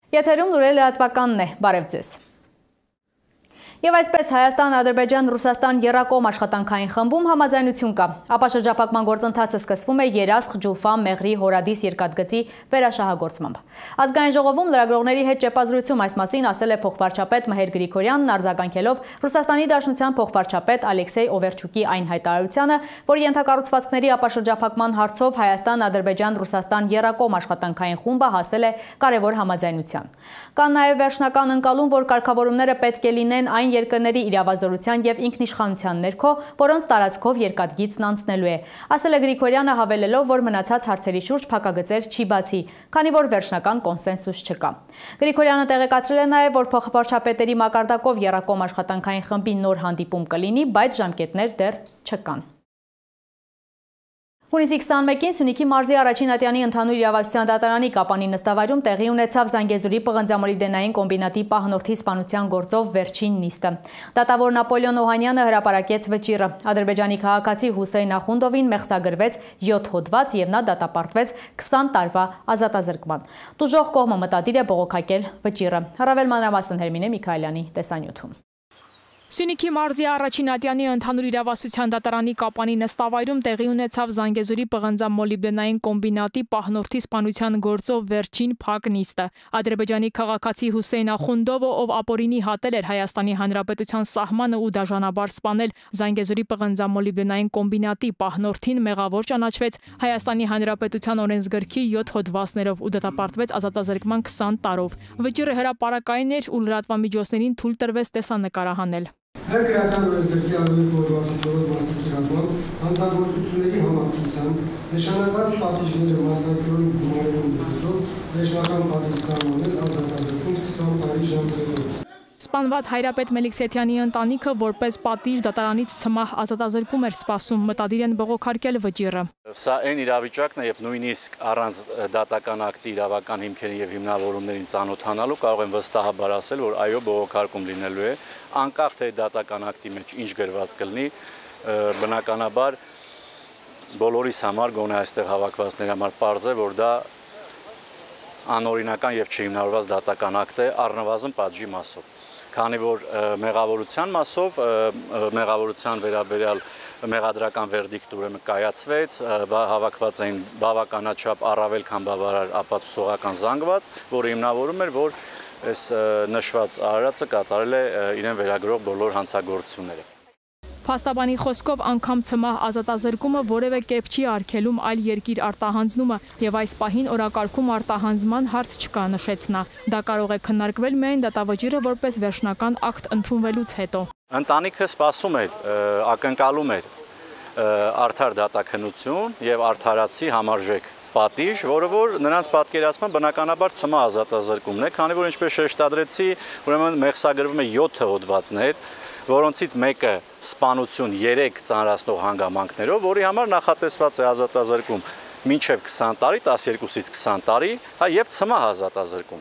Եթերում լուրեր լրատվականն է, բարև ձեզ։ Եվ այսպես Հայաստան, Ադրբեջան, Ռուսաստան եռակողմ աշխատանքային խմբում համաձայնություն կա։ Ապաշրջափակման գործընթացը սկսվում է Երասխ, Ջուլֆա, Մեղրի, Հորադիս երկաթգծի վերաշահագործմամբ։ Ազգային ժողովում լրագրողների հետ ճեպազրույցում այս մասին ասել է փոխվարչապետ Մհեր Գրիգորյանն, արձագանքելով Ռուսաստանի Դաշնության փոխվարչապետ Ալեքսեյ Օվերչուկի այն հայտարարությանը, որ ենթակառուցվածքների ապաշրջափակման հարցով Հայաստան, Ադրբեջան, Ռուսաստան եռակողմ աշխատանքային խումբը հասել է կարևոր համաձայնության։ Կա նաև վերջնական ընկալում, որ կարգավորումները պետք է լինեն այն երկրների իրավազորության և ինքնիշխանության ներքո, որոնց տարածքով երկաթգիծն անցնելու է, ասել է Գրիգորյանը, հավելելով, որ մնացած հարցերի շուրջ փակագծեր չի բացի, քանի որ վերջնական կոնսենսուս չկա։ Գրիգորյանը տեղեկացրել է նաև, որ փոխվարչապետերի մակարդակով եռակողմ աշխատանքային խմբի նոր հանդիպում կլինի, բայց ժամկետներ դեռ չկան։ Հունիսի 21-ին Սյունիքի մարզի առաջին ատյանի ընդհանուր իրավասության դատարանի Կապանի նստավայրում տեղի ունեցավ Զանգեզուրի պղնձամոլիբդենային կոմբինատի պահնորդի սպանության գործով վերջին նիստը։ Դատավոր Նապոլեոն Օհանյանը հրապարակեց վճիռը։ Ադրբեջանի քաղաքացի Հուսեյն Ախունդովին մեղսագրվեց 7 հոդված և նա դատապարտվեց 20 տարվա ազատազրկման։ Տուժող կողմը մտադիր է բողոքակել վճիռը։ Առավել մանրամասն Հերմինե Միքայելյանի տեսանյութում։ Սյունիքի մարզի առաջին ատյանի ընդհանուր իրավասության դատարանի Կապանի նստավայրում տեղի ունեցավ Զանգեզուրի պղնձամոլիբդենային կոմբինատի պահնորդի սպանության գործով վերջին փակ նիստը։ Ադրբեջանի քաղաքացի Հուսեյն Ախունդովը, ով ապօրինի հատել էր Հայաստանի Հանրապետության սահմանը ու դաժանաբար սպանել Զանգեզուրի պղնձամոլիբդենային կոմբինատի պահնորդին, մեղավոր ճանաչվեց Հայաստանի Հանրապետության օրենսգրքի 7 հոդվածներով ու դատապարտվեց ազատազրկման 20 տարով։ Վճիռը հրապարակային էր ու լրատվամիջոցներին թույլ տրվեց տեսանկարահանել։ Հրկրական օրենսգրքի 164 մասի կիրառմամբ հանցագործությունների համակցությամբ նշանակված պատիժները մասնակցելու գումարելու միջոցով վերջնական պատիժ սահմանել ազատազրկում 20 տարի ժամկետով։ Սպանված Հայրապետ Մելիքսեթյանի ընտանիքը որպես պատիժ դատարանից ցմահ ազատազրկում էր սպասում, մտադիր են բողոքարկել վճիռը։ Սա այն իրավիճակն է, երբ նույնիսկ առանց դատական ակտի իրավական հիմքերին եւ հիմնավորումներին ծանոթանալու կարող են վստահաբար ասել, որ այո, բողոքարկում լինելու է, անկախ թե դատական ակտի մեջ ինչ գրված կլինի, բնականաբար բոլորիս համար, գոնե այստեղ հավաքվածների համար պարզ է, որ դա անօրինական եւ չհիմնավորված դատական ակտ է առնվազն պատժի մասով։ Քանի որ մեղավորության մասով, մեղավորության վերաբերյալ մեղադրական վերդիկտ ուրեմն կայացվեց, հավաքված էին բավականաչափ առավել քան բավարար ապացուցողական զանգված, որը հիմնավորում էր, որ այս նշված արարածը կատարել է իրեն վերագրող բոլոր հանցագործությունները։ Փաստաբանի խոսքով անգամ ցմահ ազատազրկումը որևէ կերպ չի արգելում այլ երկիր արտահանձնումը եւ այս պահին օրակարգում արտահանձնման հարց չկա, նշեց նա։ Դա կարող է քննարկվել միայն դատավճիռը որպես վերջնական ակտ ընդունվելուց հետո։ Ընտանիքը սպասում էր, ակնկալում էր արդար դատաքննություն եւ արդարացի համարժեք պատիժ, որը որ նրանց պատկերացման բնականաբար ցմահ ազատազրկումն է, քանի որ ինչպես շեշտադրեցի, ուրեմն մեղսագրվում է 7 հոդվածներ, որոնցից մեկը սպանություն 3 ծանրացնող հանգամանքներով, որի համար նախատեսված է ազատազրկում մինչև 20 տարի, 12-ից 20 տարի, եւ ցմահ ազատազրկում։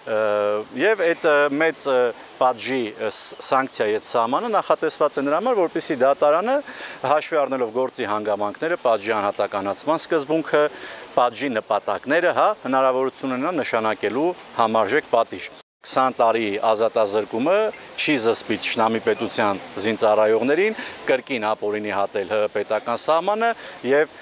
Եվ այդ մեծ պատժի սանկցիայի այդ սահմանը նախատեսված է նրա համար, որպեսզի դատարանը հաշվի առնելով գործի հանգամանքները, պատժի անհատականացման սկզբունքը, պատժի նպատակները, հնարավորություն ունենա նշանակելու համարժեք պատիժ։ 20 տարի ազատազրկումը չի զսպի Թշնամի պետության զինծառայողներին կրկին ապօրինի հատել ՀՀ պետական սահմանը եւ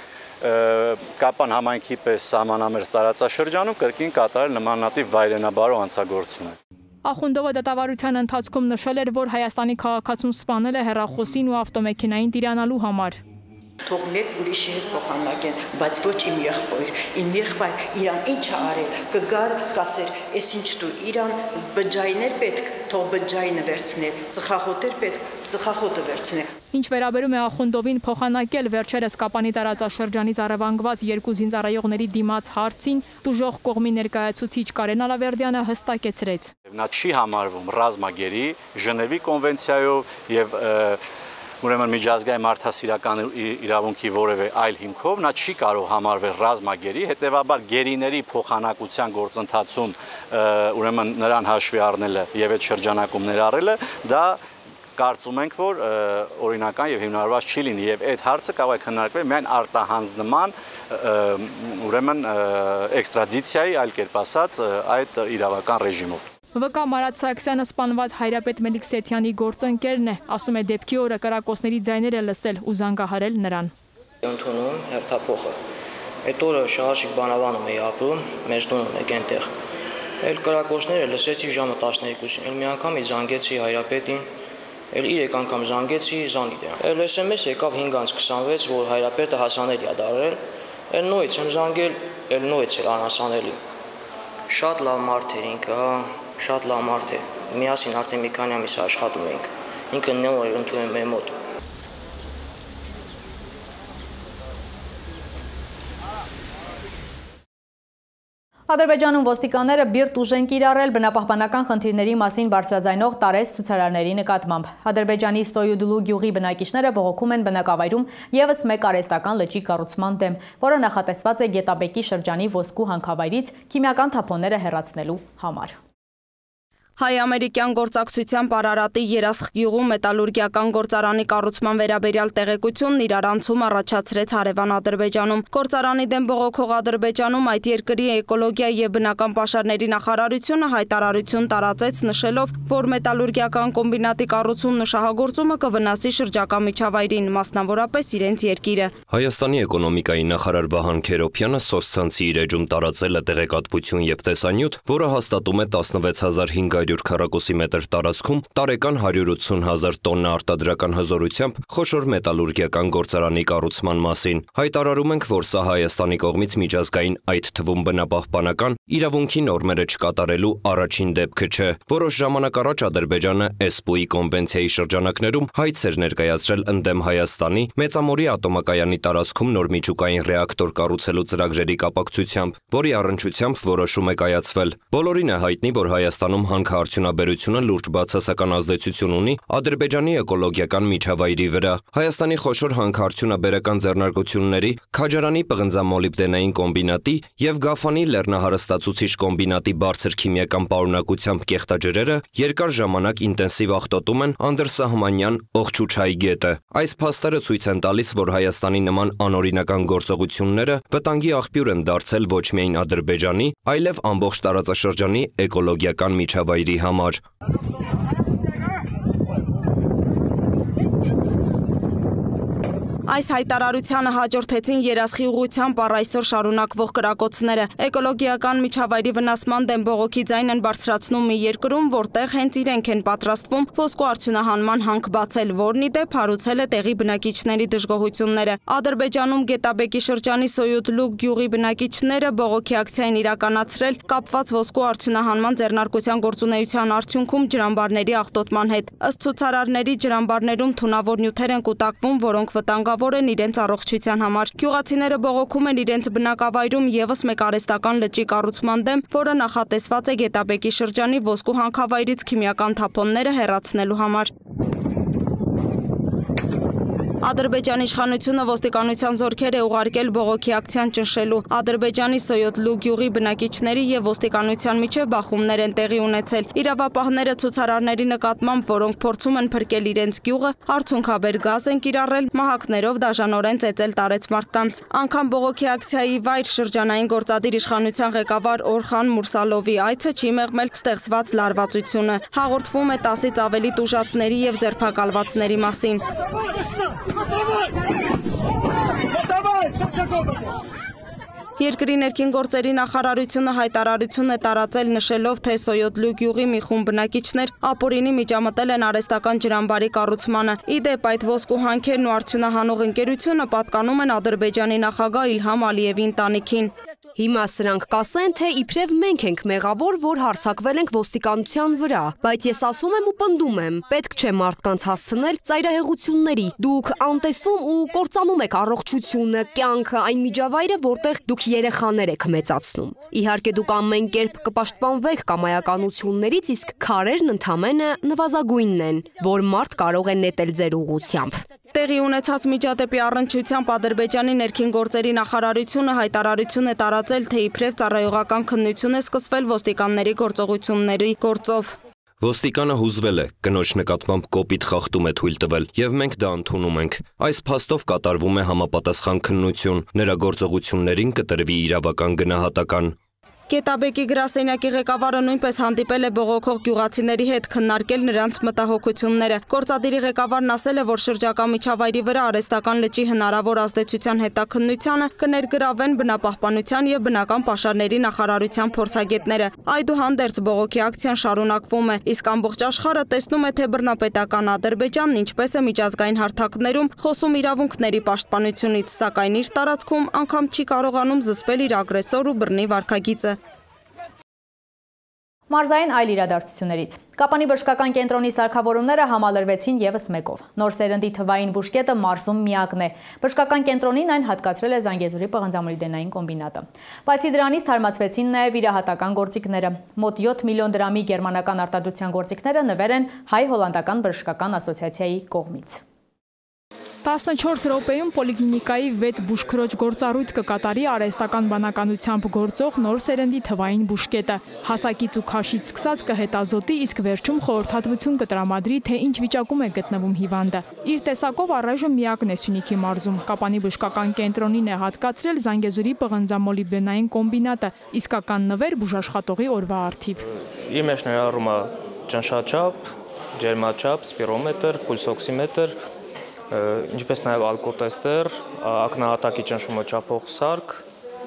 Կապան համայնքի պես սահմանամերձ տարածաշրջանում կրկին կատարել նմանատիպ վայրենաբարո հանցագործություն։ Ախունդովը դատավարության ընթացքում նշել էր, որ Հայաստանի քաղաքացուն սպանել է հեռախոսին ու ավտոմեքենային տիրանալու համար։ Թող մեկ ուրիշի հետ փոխանակեն, բայց ոչ իմ եղբայր։ Իմ եղբայր իրան ինչ է արել, կգար, կասեր, «Էս ինչ դու իրան բջջայներ պետք, թող բջջայինը վերցներ, ծխախոտեր պետք, ծխախոտը վերցներ»։ Ինչ վերաբերում է Ախունդովին փոխանակել վերջերս Կապանի տարածաշրջանից առևանգված 2 զինծառայողների դիմաց հարցին, տուժող կողմի ներկայացուցիչ Կարեն Ալավերդյանը հստակեցրեց։ Նա չի համարվում ռազմագերի Ժնևի կոնվենցիայով եւ ուրեմն միջազգային մարդասիրական իրավունքի որևէ այլ հիմքով նա չի կարող համարվել ռազմագերի, հետևաբար գերիների փոխանակության գործընթացում ուրեմն նրան հաշվի առնելը եւ այդ շրջանակում ներառելը դա կարծում ենք, որ օրինական եւ հիմնարարված չի լինի եւ այդ հարցը կարող է քննարկվել միայն արտահանձնման ուրեմն էքստրադիցիայի, այլ կերպ ասած, այդ իրավական ռեժիմով։ ՎԿ Մարատ Սարգսյանը սպանված Հայրապետ Մելիք Սեթյանի գործընկերն է, ասում է դեպքի օրը կրակոցների ձայներ է լսել ու զանգահարել նրան։ Ընդունում հերթափոխը։ Այդ օրը Շահաշիկ բանավանում էի ապրում, մեր տունն եք այնտեղ։ Էլ կրակոցները լսեցի ժամը 12-ին, էլ մի անգամ զանգեցի Հայրապետին, էլ 3 անգամ զանգեցի Զանիդը։ Էլ SMS եկավ 5:26, որ Հայրապետը հասանելի է դարել, էլ նույնից եմ զանգել, էլ նույնից էր անհասանելի։ Շատ լավ մարդ էր ինքը, հա, շատ լավ մարդ է։ Միասին արդեն մի քանի ամիս աշխատում էինք։ Ինքը նոր էր ընդունում մեր մոտ։ Ադրբեջանում ոստիկանները բիրտ ուժ են կիրառել բնապահպանական խնդիրների մասին բարձրաձայնող տարեց ցուցարարների նկատմամբ։ Ադրբեջանի Սոյուդլու գյուղի բնակիչները բողոքում են բնակավայրում ևս մեկ արհեստական լճի կառուցման դեմ, որը նախատեսված է Գետաբեկի շրջանի ոսկու հանքավայրից քիմիական թափոնները հեռացնելու համար։ Հայ-ամերիկյան գործակցությամբ Արարատի Երասխ գյուղում մետալուրգիական գործարանի կառուցման վերաբերյալ տեղեկությունն իրարանցում առաջացրեց հարևան Ադրբեջանում։ Գործարանի դեմ բողոքող Ադրբեջանում այդ երկրի էկոլոգիա եւ բնական պաշարների նախարարությունը հայտարարություն տարածեց, նշելով, որ մետալուրգիական կոմբինատի կառուցումն ու շահագործումը կվնասի շրջակա միջավայրին, մասնավորապես իրենց երկիրը։ Հայաստանի էկոնոմիկայի նախարար Վահան Քերոփյանը սոցցանցի իր էջում տարածել է տեղեկատվություն եւ տեսանյութ, որը հաստատում է 16500 քառակուսի մետր տարածքում տարեկան 180,000 տոննա արտադրական հզորությամբ խոշոր մետալուրգիական գործարանի կառուցման մասին։ Հայտարարում ենք, որ սա Հայաստանի կողմից միջազգային, այդ թվում բնապահպանական իրավունքի նորմերը չկատարելու առաջին դեպքը չէ։ Որոշ ժամանակ առաջ Ադրբեջանը ESPO-ի կոնվենցիայի շրջանակներում հայց էր ներկայացրել ընդդեմ Հայաստանի Մեծամորի ատոմակայանի տարածքում նոր միջուկային ռեակտոր կառուցելու ծրագրերի կապակցությամբ, որի առնչությամբ որոշում է կայացվել։ Բոլորին է հայտնի, որ Հայաստանում հանքարդյունաբերությունը լուրջ բացասական ազդեցություն ունի Ադրբեջանի էկոլոգիական միջավայրի վրա։ Հայաստանի խոշոր հանքարդյունաբերական ձեռնարկությունների, Քաջարանի պղնձամոլիբդենային կոմբինատի եւ Գաֆանի լեռնահարստացուցիչ կոմբինատի բարձր քիմիական պարունակությամբ կեղտաջրերը երկար ժամանակ ինտենսիվ աղտոտում են անդրսահմանյան Օղչուչայի գետը։ Այս փաստերը ցույց են տալիս, որ Հայաստանի նման անօրինական գործողությունները վտանգի աղբյուր են դարձել ոչ միայն Ադրբեջանի, այլև ամբողջ տարածաշրջանի էկոլոգիական միջավայրի համար։ Այս հայտարարությանը հաջորդեցին Երասխի ուղղությամբ առ այսօր շարունակվող կրակոցները։ Էկոլոգիական միջավայրի վնասման դեմ բողոքի ձայն են բարձրացնում մի երկրում, որտեղ հենց իրենք են պատրաստվում ոսկու արդյունահանման հանք բացել, որն ի դեպ հարուցել է տեղի բնակիչների դժգոհությունները։ Ադրբեջանում Գետաբեկի շրջանի Սոյուդլու գյուղի բնակիչները բողոքի ակցիա են իրականացրել կապված ոսկու արդյունահանման ձեռնարկության գործունեության արդյունքում ջրամբարների աղտոտման հետ։ Ըստ ցուցարարների ջրամբարներում թունավոր նյութեր են կուտակվում, որոնք վտանգավոր են իրենց առողջության համար։ Գյուղացիները բողոքում են իրենց բնակավայրում ևս մեկ արհեստական լճի կառուցման դեմ, որը նախատեսված է Գետաբեկի շրջանի ոսկու հանքավայրից քիմիական թափոնները հեռացնելու համար։ Ադրբեջանի իշխանությունը ոստիկանության զորքեր է ուղարկել բողոքի ակցիան ճնշելու։ Ադրբեջանի Սոյուդլու գյուղի բնակիչների եւ ոստիկանության միջև բախումներ են տեղի ունեցել։ Իրավապահները ցուցարարների նկատմամբ, որոնք փորձում են փրկել իրենց գյուղը, արդյունքաբեր գազ են կիրառել, մահակներով դաժանորեն ծեծել տարեց մարդկանց։ Անգամ բողոքի ակցիայի վայր շրջանային գործադիր իշխանության ղեկավար Օրխան Մուրսալովի այցը չի մեղմել ստեղծված լարվածությունը։ Հաղորդվում է 10-ից ավելի տուժածների եւ ձերբակալվածների մասին։ Երկրի ներքին գործերի նախարարությունը հայտարարություն է տարածել նշելով, թե Սոյուդլու գյուղի մի խումբ բնակիչներ ապօրինի միջամտել են արհեստական ջրամբարի կառուցմանը։ Ի դեպ այդ ոսկու հանքերն ու արդյունահանող ընկերությունը պատկանում են Ադրբեջանի նախագահ Իլհամ Ալիևի ընտանիքին։ Հիմա սրանք կասեն, թե իբրև մենք ենք մեղավոր, որ հարձակվել ենք ոստիկանության վրա, բայց ես ասում եմ ու պնդում եմ, պետք չէ մարդկանց հասցնել ծայրահեղությունների։ Դուք անտեսում ու կործանում եք առողջությունը, կյանքը, այն միջավայրը, որտեղ դուք երեխաներ եք մեծացնում։ Իհարկե դուք ամեն կերպ կպաշտպանվեք կամայականություններից, իսկ քարերն ընդամենը նվազագույնն են, որ մարդ կարող է նետել ձեր ուղղությամբ։ Տեղի ունեցած միջադեպի առնչությամբ Ադրբեջանի ներքին գործերի նախարարությունը հայտարարություն է տարածել, թե իբրև ծառայողական քննություն է սկսվել ոստիկանների գործողությունների գործով։ Ոստիկանը հուզվել է, կնոջ նկատմամբ կոպիտ խախտում է թույլ տվել, եւ մենք դա ընդունում ենք։ Այս փաստով կատարվում է համապատասխան քննություն, նրա գործողություններին կտրվի իրավական գնահատական։ Գետաբեկի գրասենյակի ղեկավարը նույնպես հանդիպել է բողոքող գյուղացիների հետ քննարկել նրանց մտահոգությունները։ Գործադիրի ղեկավարն ասել է, որ շրջակա միջավայրի վրա արհեստական լճի հնարավոր ազդեցության հետաքննությանը կներգրավեն բնապահպանության եւ բնական պաշարների նախարարության փորձագետները։ Այդուհանդերձ բողոքի ակցիան շարունակվում է, իսկ ամբողջ աշխարհը տեսնում է, թե բռնապետական Ադրբեջանն ինչպես է միջազգային հարթակներում խոսում իրավունքների պաշտպանությունից, սակայն իր տարածքում անգամ չի կարողանում զսպել իր ագրեսոր ու բռնի վարքագիծը։ Մարզային այլ իրադարձություններից։ Կապանի բժշկական կենտրոնի սարքավորումները համալրվեցին ևս մեկով։ Նոր սերնդի թվային բուժկետը մարզում միակն է։ Բժշկական կենտրոնին այն հատկացրել է Զանգեզուրի պղնձամոլիբդենային կոմբինատը։ Բացի դրանից թարմացվեցին նաև իրահատական գործիքները։ Մոտ 7 միլիոն դրամի գերմանական արտադրության գործիքները նվեր են Հայ-հոլանդական բժշկական ասոցիացիայի կողմից։ 14 րոպեում պոլիկլինիկայի 6 բուժքրոջ գործառույթ կկատարի արհեստական բանականությամբ գործող նոր սերնդի թվային բուժկետը։ Հասակից ու քաշից սկսած կհետազոտի, իսկ վերջում խորհրդատվություն կտրամադրի, թե ինչ վիճակում է գտնվում հիվանդը։ Իր տեսակով առայժմ միակն է Սյունիքի մարզում։ Կապանի բժշկական կենտրոնին է հատկացրել Զանգեզուրի պղնձամոլիբդենային կոմբինատը, իսկական նվեր բուժաշխատողի օրվա առթիվ։ Իր մեջ ներառում է ճնշաչափ, ջերմաչափ, սպիրոմետր, պուլսօքսիմետր, ինչպես նաև ալկոտեստեր, ակնահատակի ճնշումը չափող սարք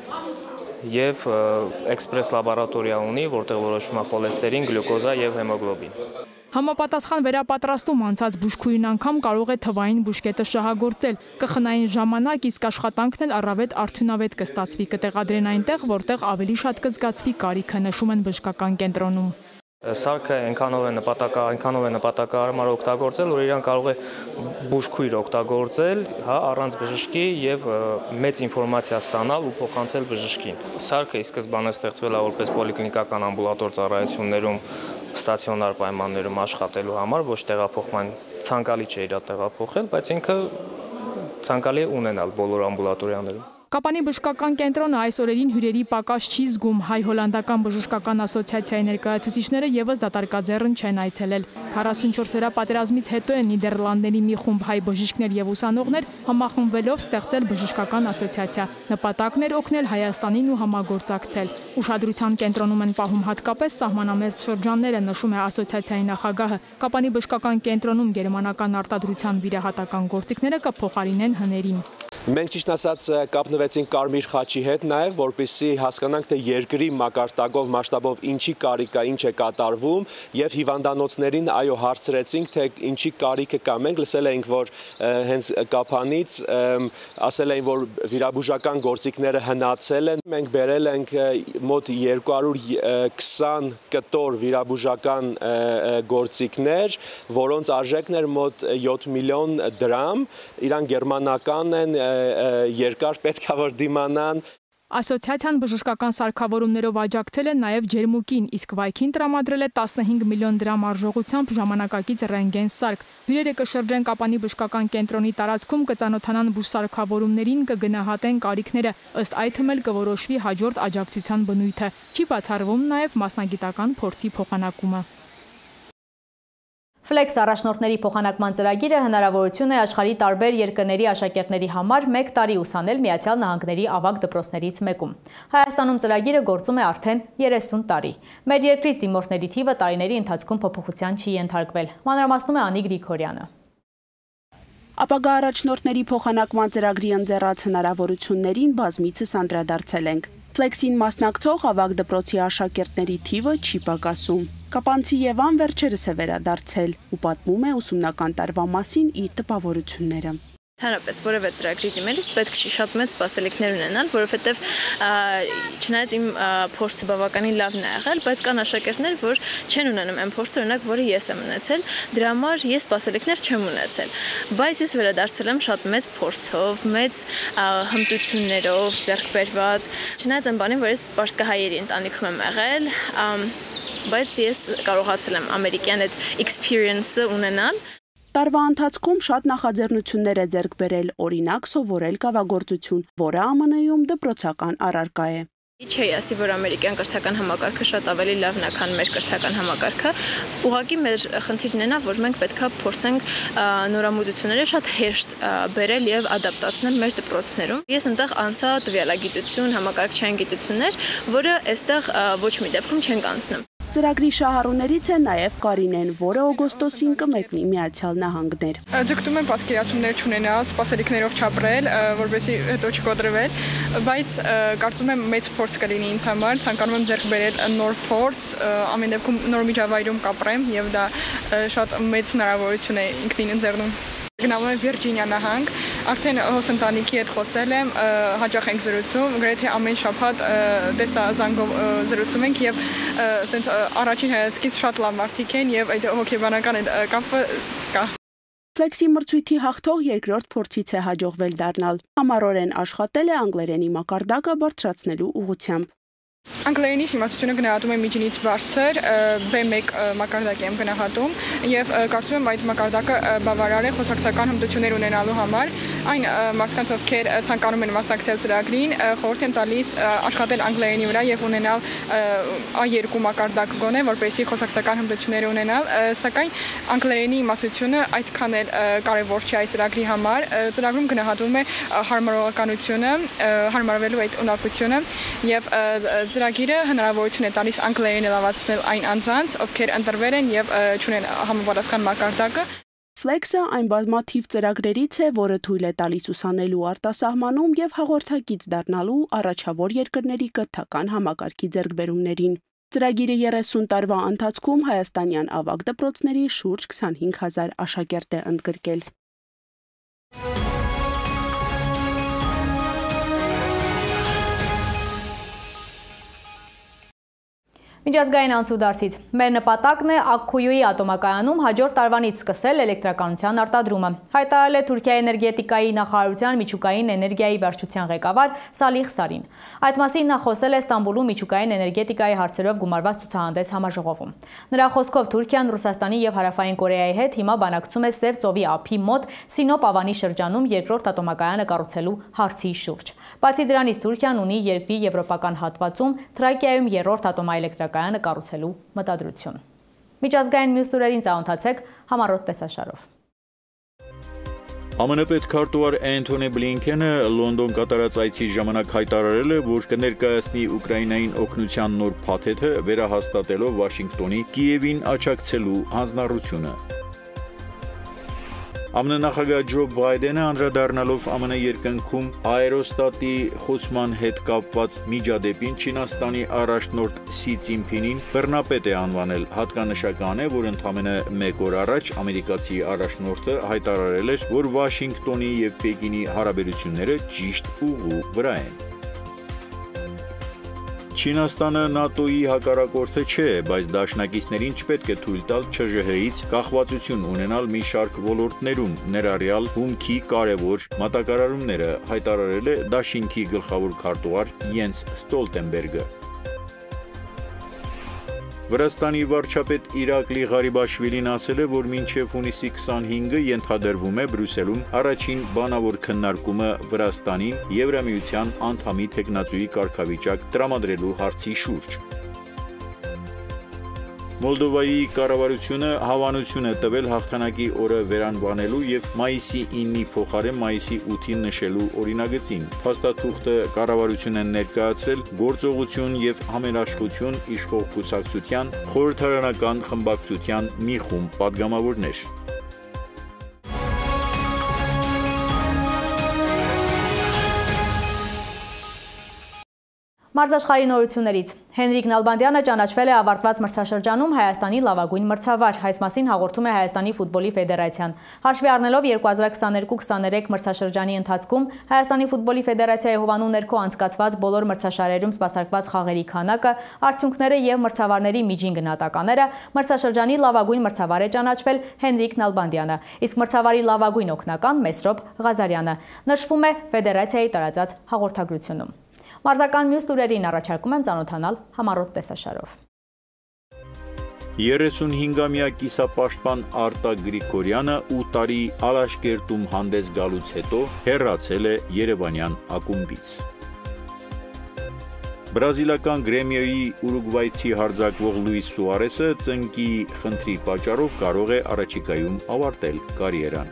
եւ էքսպրես լաբորատորիա ունի, որտեղ որոշվում է խոլեստերին, գլյուկոզա եւ հեմոգլոբին։ Համապատասխան վերապատրաստում անցած բուժքույրն անգամ կարող է թվային բուժկետը շահագործել, կխնային ժամանակ, իսկ աշխատանքն էլ առավել արդյունավետ կստացվի, կտեղադրեն այնտեղ, որտեղ ավելի շատ կզգացվի կարիքը, նշում են բժշկական կենտրոնում։ Սարքը այնքանով է նպատակահարմար օգտագործել, որ իրան կարող է բուժքույր օգտագործել, առանց բժշկի եւ մեծ ինֆորմացիա ստանալ ու փոխանցել բժշկին։ Սարքը ի սկզբանե ստեղծվել է որպես պոլիկլինիկական ամբուլատոր ծառայություններում ստացիոնար պայմաններում աշխատելու համար, ոչ տեղափոխման ցանկալի չէ իր տեղափոխել, բայց ինքը ցանկալի է ունենալ բոլոր ամբուլատորիաներում։ Կապանի բժշկական կենտրոնը այս օրերին հյուրերի պակաս չի զգում, Հայ-հոլանդական բժշկական ասոցիացիայի ներկայացուցիչները ևս դատարկաձեռն չեն այցելել։ 44-օրյա պատերազմից հետո են Նիդերլանդների մի խումբ հայ բժիշկներ եւ ուսանողներ համախմբվելով ստեղծել բժշկական ասոցիացիա։ Նպատակն էր օգնել Հայաստանին ու համագործակցել։ Ուշադրության կենտրոնում են պահում հատկապես սահմանամերձ շրջանները, նշում է ասոցիացիայի նախագահը։ Կապանի բժշկական կենտրոնում գերմանական արտադրության վիրահատական գործիքները կփոխարինեն հներին։ Մենք ճիշտ ասած կապնվեցինք Կարմիր խաչի հետ նաև, որպեսզի հասկանանք, թե երկրի մակարդակով, մասշտաբով ինչի կարիք է, ինչ է կատարվում, եւ հիվանդանոցներին այո հարցրեցինք, թե ինչի կարիքը կա։ Մենք լսել էինք, որ հենց Կապանից ասել էին, որ վիրաբուժական գործիքները հնացել են։ Մենք բերել ենք մոտ 220 կտոր վիրաբուժական գործիքներ, որոնց արժեքն էր մոտ 7 միլիոն դրամ, իրան գերմանական են, երկար պետք է որ դիմանան։ Ասոցիացիան բժշկական սարքավորումներով աջակցել է նաև ջերմուկին, իսկ վայքին տրամադրել է 15 միլիոն դրամ արժողությամբ ժամանակակից ռենտգեն սարք։ Հյուրերը կշրջեն Կապանի բժշկական կենտրոնի տարածքում, կծանոթանան բուժսարքավորումներին, կգնահատեն կարիքները, ըստ այդմ էլ կորոշվի հաջորդ աջակցության բնույթը։ Չի բացառվում նաև մասնագիտական փորձի փոխանակումը։ Flex առաջնորդների փոխանակման ծրագիրը հնարավորություն է աշխարհի տարբեր երկրների աշակերտների համար 1 տարի ուսանել Միացյալ Նահանգների ավագ դպրոցներից մեկում։ Հայաստանում ծրագիրը գործում է արդեն 30 տարի։ Մեր երկրից դիմորդների թիվը տարիների ընթացքում փոփոխության չի ենթարկվել։ Մանրամասնում է Անի Գրիգորյանը։ Ապագա առաջնորդների փոխանակման ծրագրի ընձեռած հնարավորություններին բազմիցս անդրադարձել ենք։ Ֆլեքսին մասնակցող ավագ դպրոցի աշակերտների թիվը չի պակասում։ Կապանցի Եվան վերջերս է վերադարձել ու պատմում է ուսումնական տարվա մասին իր տպավորությունները։ Հանրապես որևէ ծրագրի դիմելիս պետք չի շատ մեծ սպասելիքներ ունենալ, որովհետև չնայած իմ փորձը բավականին լավն է եղել, բայց կան աշակերտներ, որ չեն ունենում այն փորձը, օրինակ, որը ես եմ ունեցել, դրա համար ես սպասելիքներ չեմ ունեցել, բայց ես վերադարձել եմ շատ մեծ փորձով, մեծ հմտություններով, ձեռք բերված, չնայած այն բանին, որ ես պարսկահայերի ընտանիքում եմ եղել, բայց ես կարողացել եմ ամերիկյան այդ experience-ը ունենալ։ Տարվա ընթացքում շատ նախաձեռնություններ է ձեռք բերել, օրինակ սովորել կավագործություն, որը ԱՄՆ-ում դպրոցական առարկա է։ Չի ասի, որ ամերիկյան կրթական համակարգը շատ ավելի լավն է, քան մեր կրթական համակարգը։ Ուղղակի մեր խնդիրն է նա, որ մենք պետքա փորձենք նորամուծությունները շատ հեշտ բերել եւ ադապտացնել մեր դպրոցներում։ Ես այնտեղ անցա տվյալագիտություն, համակարգչային գիտություններ, որը այստեղ ոչ մի դեպքում չենք անցնում։ Ծրագրի շահառուներից է նաև Կարինեն, որը օգոստոսին կմեկնի Միացյալ Նահանգներ։ Ձգտում եմ պատկերացումներ չունենալ, սպասելիքներով չապրել, որովհետեւ հետո չկոտրվել, բայց կարծում եմ մեծ փորձ կլինի ինձ համար, ցանկանում եմ ձեռք բերել նոր փորձ, ամեն դեպքում նոր միջավայրում կապրեմ եւ դա շատ մեծ հնարավորություն է ինքնին ընձեռնում։ Գնալու եմ Վիրջինիա նահանգ, արդեն հոստ ընտանիքի հետ խոսել եմ, հաճախ ենք զրուցում, գրեթե ամեն շաբաթ տեսազանգով զրուցում ենք եւ ասենց առաջին հայացքից շատ լավ մարդիկ են եւ այդ հոգեբանական կապը կա։ Ֆլեքսի մրցույթի հաղթող երկրորդ փորձից է հաջողվել դառնալ։ Համառորեն աշխատել է անգլերենի մակարդակը բարձրացնելու ուղղությամբ։ Անգլերենի իմացությունը գնահատում եմ միջինից բարձր, B1 մակարդակ եմ գնահատում եւ կարծում եմ այդ մակարդակը բավարար է խոսակցական հմտություններ ունենալու համար։ Այն մարդկանց, ովքեր ցանկանում են մասնակցել ծրագրին, խորհուրդ եմ տալիս աշխատել անգլերենի վրա եւ ունենալ A2 մակարդակ գոնե, որպեսզի խոսակցական հմտություններ ունենալ, սակայն անգլերենի իմացությունը այդքան էլ կարեւոր չէ այդ ծրագրի համար։ Ծրագրում գնահատվում է հարմարողականությունը, հարմարվելու այդ ունակությունը եւ ծրագիրը հնարավորություն է տալիս անգլերենը լավացնել այն անձանց, ովքեր ընտրվել են եւ չունեն համապատասխան մակարդակը։ Ֆլեքսը այն բազմաթիվ ծրագրերից է, որը թույլ է տալիս ուսանելու արտասահմանում եւ հաղորդակից դառնալու առաջավոր երկրների կրթական համակարգի ձեռքբերումներին։ Ծրագիրը 30 տարվա ընթացքում հայաստանյան ավագ դպրոցների շուրջ 25,000 աշակերտ է ընդգրկել։ Միջազգային անցուդարձից։ Մեր նպատակն է Աքքույուի ատոմակայանում հաջորդ տարվանից սկսել էլեկտրականության արտադրումը, հայտարարել է Թուրքիայի էներգետիկայի նախարարության միջուկային էներգիայի վարչության ղեկավար Սալիխ Սարին։ Այդ մասին նա խոսել է Ստամբուլում միջուկային էներգետիկայի հարցերով գումարված ցուցահանդես համաժողովում։ Նրա խոսքով Թուրքիան Ռուսաստանի եւ Հարավային Կորեայի հետ հիմա բանակցում է Սև ծովի ափի մոտ Սինոպ ավանի շրջանում երկրորդ ատոմակայանը կառուցելու հարցի շուրջ։ Բացի դրանից Թուրքիան ունի երկրի եվրոպական հատվածում Թրակիայում երրորդ ատոմաէլեկտրակայանը կառուցելու մտադրություն։ Միջազգային մյուս լուրերին ծանոթացեք համառոտ տեսաշարով։ ԱՄՆ պետքարտուղար Էնթոնի Բլինքենը Լոնդոն կատարած այցի ժամանակ հայտարարել է, որ կներկայացնի Ուկրաինային օգնության նոր փաթեթը վերահաստատելով Վաշինգտոնի Կիևին աջակցելու հանձնառությունը։ ԱՄՆ նախագահ Ջո Բայդենը անդրադառնալով ԱՄՆ երկնքում աերոստատի խոցման հետ կապված միջադեպին Չինաստանի առաջնորդ Սի Ցինփինին բռնապետ է անվանել։ Հատկանշական է, որ ընդամենը 1 օր առաջ ամերիկացի առաջնորդը հայտարարել էր, որ Վաշինգտոնի եւ Պեկինի հարաբերությունները ճիշտ ուղու վրա են։ Չինաստանը ՆԱՏՕ-ի հակառակորդը չէ, բայց դաշնակիցներին չպետք է թույլ տալ ՉԺՀ-ից կախվածություն ունենալ մի շարք ոլորտներում, ներառյալ հումքի կարևոր մատակարարումները, հայտարարել է Դաշինքի գլխավոր քարտուղար Յենս Ստոլտենբերգը։ Վրաստանի վարչապետ Իրակլի Ղարիբաշվիլին ասել է, որ մինչև հունիսի 25-ը ենթադրվում է Բրյուսելում առաջին բանավոր քննարկումը Վրաստանին Եվրամիության անդամի թեկնածուի կարգավիճակ տրամադրելու հարցի շուրջ։ Մոլդովայի կառավարությունը հավանություն է տվել հաղթանակի օրը վերանվանելու եւ մայիսի 9-ի փոխարեն մայիսի 8-ին նշելու օրինագծին։ Փաստաթուղթը կառավարությունն է ներկայացրել գործողություն եւ համերաշխություն իշխող կուսակցության խորհրդարանական խմբակցության մի խումբ падգամավորներ։ Մարզաշխարհի նորություններից Հենրիկ Նալբանդյանը ճանաչվել է ավարտված մրցաշրջանում Հայաստանի լավագույն մրցավար, այս մասին հաղորդում է Հայաստանի ֆուտբոլի ֆեդերացիան։ Հաշվի առնելով 2022-23 մրցաշրջանի ընթացքում Հայաստանի ֆուտբոլի ֆեդերացիայի հովանու ներքո անցկացված բոլոր մրցաշարերում սպասարկված խաղերի քանակը, արդյունքները եւ մրցավարների միջին գնահատականները, մրցաշրջանի լավագույն մրցավար է ճանաչվել Հենրիկ Նալբանդյանը, իսկ մրցավարի լավագույն օգնական Մեսրոպ Ղազարյանը, նշվում է ֆեդերացիայի տարածած հաղորդագրությունում։ Մարզական մյուս լուրերին առաջարկում եմ ծանոթանալ համառոտ տեսաշարով։ 35-ամյա կիսապաշտպան Արտակ Գրիգորյանը 8 տարի Ալաշկերտում հանդես գալուց հետո հեռացել է Երևանյան ակումբից։ Բրազիլական Գրեմիոյի ուրուգվայցի հարձակվող Լուիս Սուարեսը ծնկի խնդրի պատճառով կարող է առաջիկայում ավարտել կարիերան։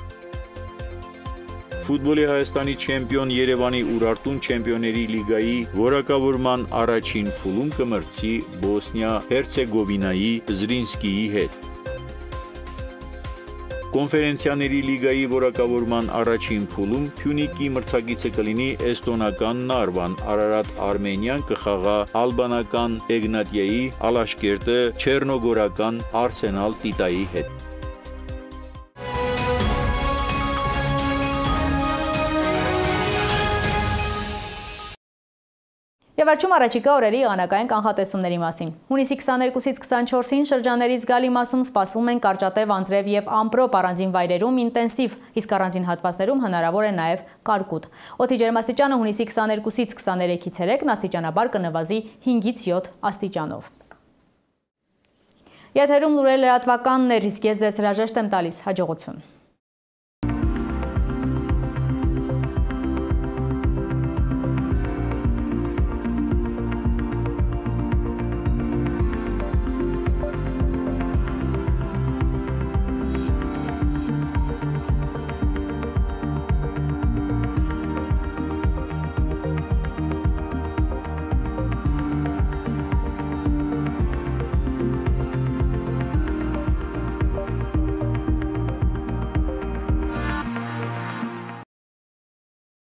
Ֆուտբոլի Հայաստանի չեմպիոն Երևանի Ուրարտուն Չեմպիոնների լիգայի որակավորման առաջին փուլում կմրցի Բոսնիա-Հերցեգովինայի Զրինսկիի հետ։ Կոնֆերենցիաների լիգայի որակավորման առաջին փուլում Փյունիկի մրցակիցը կլինի էստոնական Նարվան, Արարատ Արմենիան կխաղա ալբանական Էգնատիայի, Ալաշկերտը չեռնոգորական Արսենալ Տիտայի հետ։ Եվ վերջում առաջիկա օրերի եղանակային կանխատեսումների մասին։ Հունիսի 22-ից 24-ին շրջանների զգալի մասում սպասվում են կարճատև անձրև եւ ամպրոպ, առանձին վայրերում ինտենսիվ, իսկ առանձին հատվածներում հնարավոր է նաեւ կարկուտ։ Օդի ջերմաստիճանը հունիսի 22-ից 23-ից 3 աստիճանաբար կնվազի 5-ից 7 աստիճանով։ Եթերում լուրեր լրատվականներ, իսկ ես ձեզ հրաժեշտ եմ տալիս, հաջողություն։